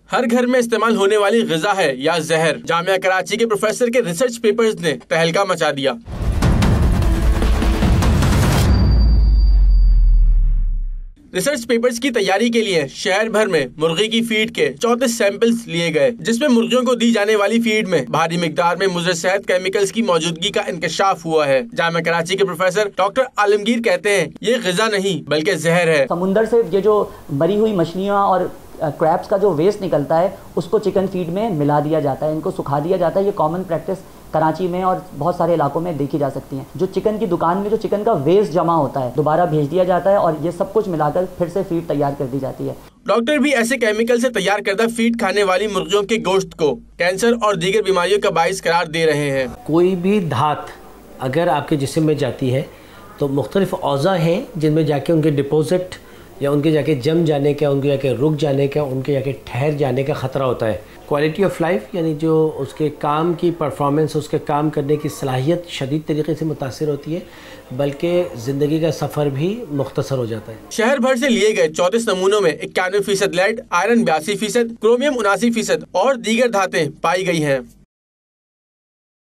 हर घर में इस्तेमाल होने वाली ग़िज़ा है या जहर। जामिया कराची के प्रोफेसर के रिसर्च पेपर्स ने तहलका मचा दिया। रिसर्च पेपर्स की तैयारी के लिए शहर भर में मुर्गी की फीड के 34 सैंपल्स लिए गए, जिसमें मुर्गियों को दी जाने वाली फीड में भारी मिकदार में मुज़र सेहत केमिकल्स की मौजूदगी का इंकशाफ हुआ है। जामिया कराची के प्रोफेसर डॉक्टर आलमगीर कहते हैं, ये ग़िज़ा नहीं बल्कि जहर है। समुंदर से ये जो मरी हुई मछलियाँ और क्रैब्स का जो वेस्ट निकलता है उसको चिकन फीड में मिला दिया जाता है, इनको सुखा दिया जाता है। ये कॉमन प्रैक्टिस कराची में और बहुत सारे इलाकों में देखी जा सकती हैं। जो चिकन की दुकान में जो चिकन का वेस्ट जमा होता है दोबारा भेज दिया जाता है और ये सब कुछ मिलाकर फिर से फीड तैयार कर दी जाती है। डॉक्टर भी ऐसे केमिकल से तैयार करदा फीड खाने वाली मुर्गियों के गोश्त को कैंसर और दीगर बीमारियों का बाइस करार दे रहे हैं। कोई भी धात अगर आपके जिस्म में जाती है तो मुख्तलिफ औज़ा हैं जिनमें जाके उनके डिपॉजिट या उनके जाके जम जाने का, उनके जाके रुक जाने का, उनके जाके ठहर जाने का ख़तरा होता है। क्वालिटी ऑफ लाइफ यानी जो उसके काम की परफॉर्मेंस, उसके काम करने की सलाहियत शदीद तरीके से मुतासिर होती है, बल्कि ज़िंदगी का सफ़र भी मुख्तसर हो जाता है। शहर भर से लिए गए 34 नमूनों में 91% लेड, आयरन 82%, क्रोमियम 79% और दीगर धातें पाई गई हैं।